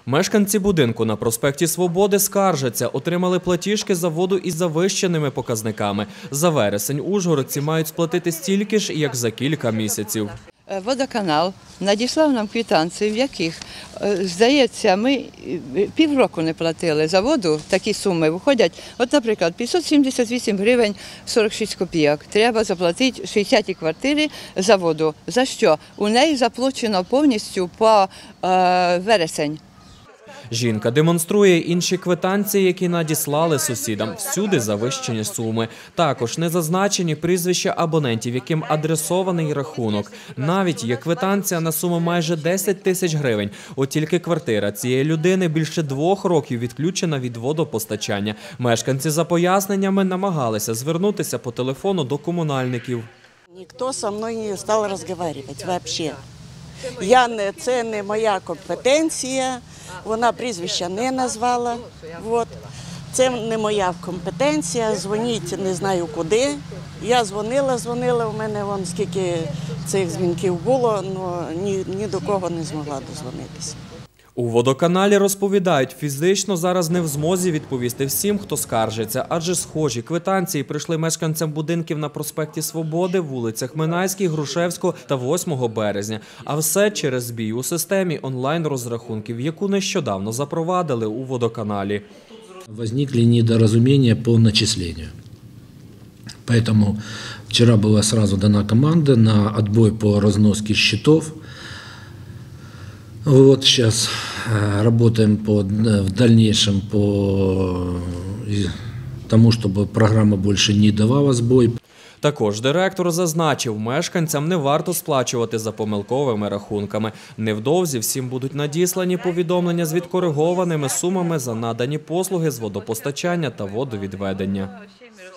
Мешканці будинку на проспекті Свободи скаржаться, отримали платіжки за воду із завищеними показниками. За вересень ужгородці мають сплатити стільки ж, як за кілька місяців. Водоканал надіслав нам квитанції, в яких, здається, ми півроку не платили за воду, такі суми виходять. От, наприклад, 578 гривень 46 копійок. Треба заплатити 60-й квартирі за воду. За що? У неї заплачено повністю по вересень. Жінка демонструє інші квитанції, які надіслали сусідам. Всюди завищені суми. Також не зазначені прізвища абонентів, яким адресований рахунок. Навіть є квитанція на суму майже 10 тисяч гривень. От тільки квартира цієї людини більше 2 років відключена від водопостачання. Мешканці за поясненнями намагалися звернутися по телефону до комунальників. Ніхто зі мною не став розмовляти взагалі. Це не моя компетенція, вона прізвища не назвала. Це не моя компетенція, дзвоніть не знаю куди. Я дзвонила, у мене скільки цих дзвінків було, але ні до кого не змогла дозвонитися. У водоканалі розповідають, фізично зараз не в змозі відповісти всім, хто скаржиться, адже схожі квитанції прийшли мешканцям будинків на проспекті Свободи, вулицях Минайській, Грушевського та 8 березня. А все через збій у системі онлайн-розрахунків, яку нещодавно запровадили у водоканалі. Возникли недоразумения по начислению. Поэтому вчера была сразу дана команда на отбой по разноске счетов. Сейчас работаем в дальнейшем по тому, чтобы программа больше не давала сбой. Також директор зазначив, мешканцям не варто сплачувати за помилковими рахунками. Невдовзі всім будуть надіслані повідомлення з відкоригованими сумами за надані послуги з водопостачання та водовідведення.